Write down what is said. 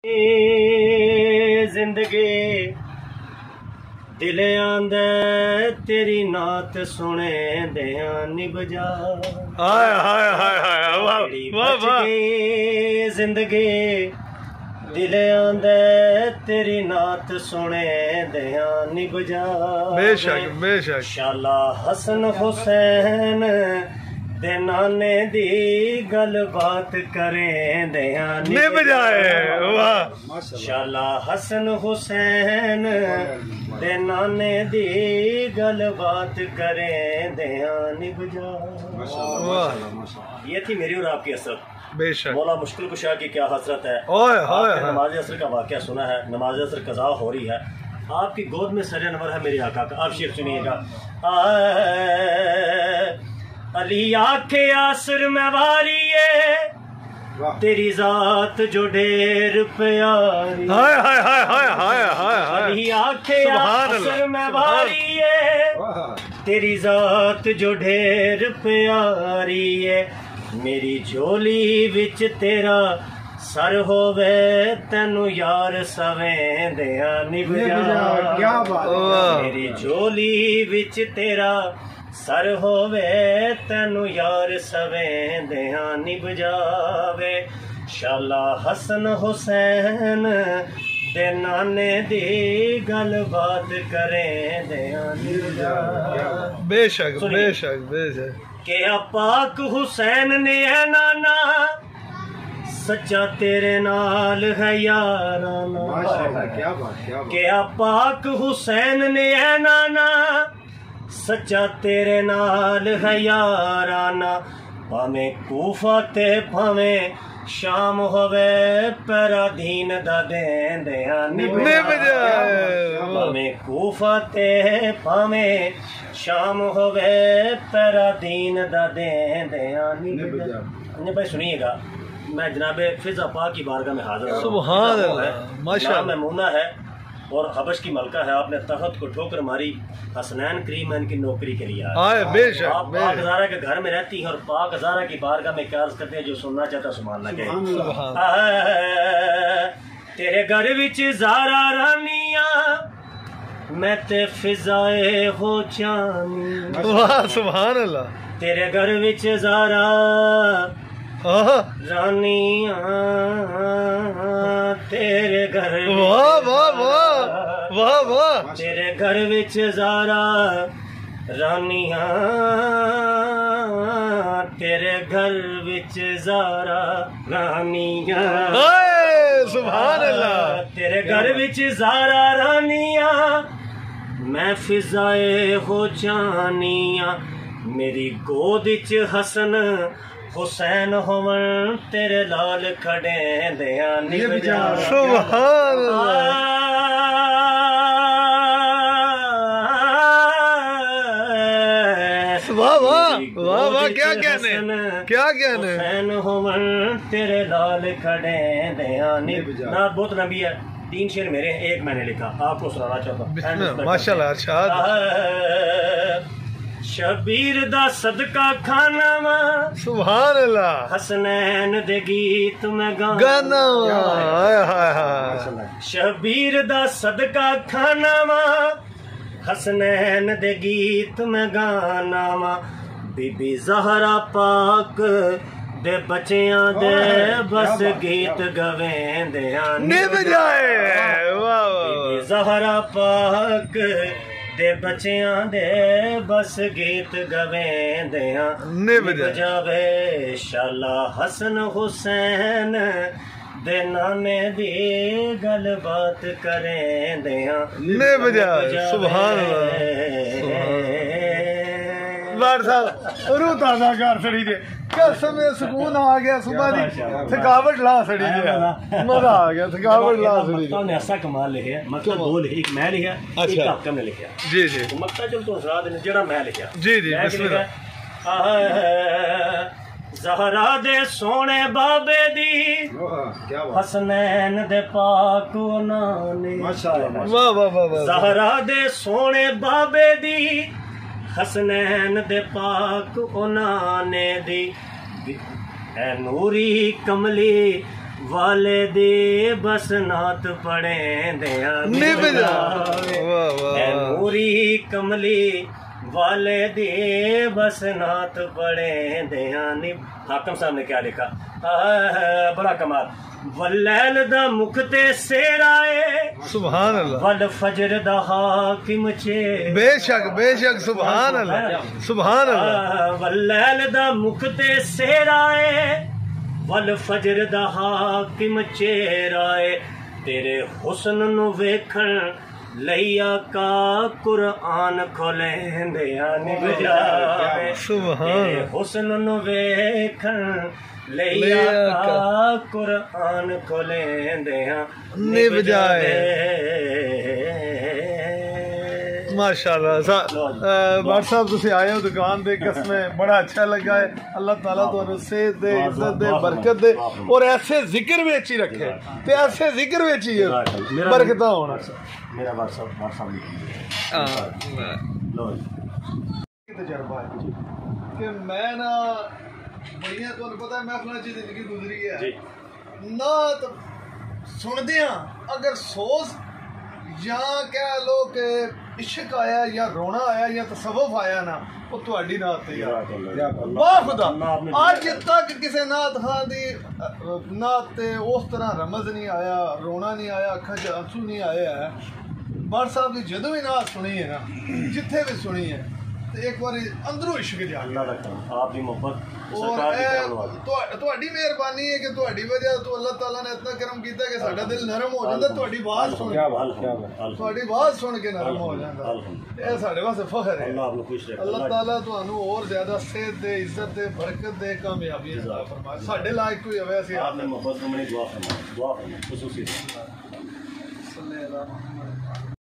जिंदगी दिल आंदा तेरी नात सुने दिया निभ जा। हाय हाय हाय हाय वाह वाह वाह। जिंदगी दिल आंदा तेरी नात सुने दिया निभ जा। बेशक बेशक। शाला हसन हुसैन दे नाने दी गल बात करें दिया निभ जाए। वाह। शाला हसन हुसैन दे नाने दी गल बात करें दिया निभ जाए। ये थी मेरी और आपकी हसरत। बेशक। मौला मुश्किल कुशा की क्या हसरत है। आपने नमाज असर का वाक़या सुना है, नमाज असर कज़ा हो रही है, आपकी गोद में सर नंबर है मेरे आका का। आप शेर सुनिएगा। अली आखे आसर में वारिये तेरी जात जो ढेर प्यारी। हाय हाय हाय हाय हाय हाय। अली आखे आसर में वारिये तेरी जात जो ढेर प्यारी है। मेरी झोली विच तेरा सर होवे तेनू यार सवें दिया निभ जा। क्या बात। मेरी झोली विच तेरा सर होवे तेनू यार सवें दिया निभ जावे। शाला हसन हुसैन दे नाने दी गल बात करें दिया निभ जावे। बेशक बेशक बेशक। क्या पाक हुसैन ने है नाना सच्चा तेरे नाल है याराना। क्या पाक हुसैन ने है नाना सच्चा तेरे नाल है याराना। भावे कूफा ते भावे शाम होवे पैरा दीन दा दें दिया निभ जाए। भावे कूफा ते भावे शाम होवे पैरा दीन दा दें दिया निभ जाए। भाई सुनिएगा, मैं जनाबे फिजा पाक की बारगाह में हाजिर हूं। सुभान अल्लाह माशाअल्लाह। मैमूना है और हबश की मलका है। आपने तख्त को ठोकर मारी, हसनैन करीम इनकी नौकरी के लिए आए। बेशक। आप पाक हज़ारा के घर में रहती हैं और पाक हज़ारा की बारगाह में क्या अर्ज करते हैं, जो सुनना चाहता सुभान अल्लाह कहे। तेरे घर विच ज़ारा रानिया मैं ते फिजाए हो चानी। वाह सुभान अल्लाह। तेरे घर विच ज़ारा रानिया तेरे घर। वाह वाह वाह वाह वाह। तेरे घर विच ज़ारा रानिया तेरे घर विच ज़ारा रानिया। सुभान अल्लाह। तेरे घर विच ज़ारा रानिया मैं फिजाए हो जानिया। मेरी गोद च हसन हुसैन होवन तेरे लाल खड़े दिया निभ जा। सुभान अल्लाह। वाह वाह वाह वाह। क्या कहने क्या कहने। हुसैन होवन तेरे लाल खड़े दिया निभ जा। ना बहुत नबी है, 3 शेर मेरे हैं, एक मैंने लिखा, आपको सुनाना चाहता हूँ। माशाल्लाह। अच्छा। शबीर दा सदका खाना वा सुभान अल्लाह। हसनैन दे गीत में गाना। शबीर दा सदका खाना वा हसनैन दे गीत में गाना वा। बीबी ज़हरा पाक दे बच्चियां दे बस गीत गवें दिया निभ जाए। बीबी ज़हरा पाक दे बच्चियां दे बस गीत गवें दिया निभ जावे। शाला हसन हुसैन दे नाने दी गल बात करें दिया निभ जाए। सुभान अल्लाह। रूह ताज़ा कर छड़ी दे। कसम सुकून आ गया, सुबह दी थकावट ला छड़ी दे, मजा आ गया, थकावट ला छड़ी दे। ने ऐसा कमाल लिखा, मतलब 2 लिखे, एक मैं लिखा, एक हाकम ने लिखा। जी जी। मक्ता चल तो सुना देने जेड़ा मैं लिखा। जी जी बिस्मिल्लाह। ज़हरा दे सोने बाबे दी हसनैन दे पाक नाने। वाह वाह वाह। ज़हरा दे सोने बाबे दी हसनैन दे पाक नाने दी। नूरी कमली वाले दी बस नात पढ़े दिया निभ जावे। वाह वाह नूरी कमली वाले दी बस नात पढ़े दिया निभ। हाकम साहब ने क्या लिखा, बड़ा कमाल। वल्लैल दा मुख ते सेराए, सुभान अल्लाह। वल फजर दा हाकिम चे, बेशक बेशक, सुभान अल्लाह सुभान अल्लाह। वल्लैल दा मुख ते सेराए, वल फजर दा हाकिम चेराए। तेरे हुस्न नु वेखण लैया का कुरान खोलेंदे निभ जाए। तेरे हुस्न नु वेखण लैया का कुरान खोलेंदे निभ जाए। माशाअल्लाह भाट साहब तुसी आए हो दुकान दे, कसमें बड़ा अच्छा लगा है। अल्लाह ताला तुहानू सेहत दे, इज्जत दे, बरकत दे और ऐसे जिक्र विच ही रखे ते ऐसे जिक्र विच ही बरकत होना। मेरा व्हाट्सएप तजर्बा है कि मैं ना बड़िया, तुहानू पता है महफिलां च जिंदगी गुजरी है ना, तो सुनदे अगर सोच या कह लो कि इश्क आया या रोना आया या तसव्वुफ आया ना, वो तुहाडी नात ते वाह खुदा। अज तक किसी नात खां दी नात ते उस तरह रमज नहीं आया, रोना नहीं आया, अखां च आंसू नहीं आया है। भाट साहब की जदों भी नात सुनी है ना, जिथे भी सुनी है, तो एक बार अंदरों इश्क जाग आपकी मोहब्बत ਤੁਹਾਡੀ ਮਿਹਰਬਾਨੀ ਹੈ ਕਿ ਤੁਹਾਡੀ ਵਜ੍ਹਾ ਤੋਂ ਅੱਲਾਹ ਤਾਲਾ ਨੇ ਇਤਨਾ ਕਰਮ ਕੀਤਾ ਕਿ ਸਾਡਾ ਦਿਲ ਨਰਮ ਹੋ ਜਾਂਦਾ ਤੁਹਾਡੀ ਆਵਾਜ਼ ਸੁਣ ਕੇ। ਤੁਹਾਡੀ ਆਵਾਜ਼ ਸੁਣ ਕੇ ਨਰਮ ਹੋ ਜਾਂਦਾ, ਇਹ ਸਾਡੇ ਵਾਸਤੇ ਫਖਰ ਹੈ। ਅੱਲਾਹ ਤਾਲਾ ਤੁਹਾਨੂੰ ਹੋਰ ਜ਼ਿਆਦਾ ਸਿਹਤ ਦੇ, ਇੱਜ਼ਤ ਦੇ, ਬਰਕਤ ਦੇ, ਕਾਮਯਾਬੀ ਅਤਾ ਫਰਮਾਏ। ਸਾਡੇ ਲਾਇਕ ਕੋਈ ਹੋਵੇ ਅਸੀਂ आपने मोहब्बत में दुआ फरमाए, दुआ फरमाए खुसूसी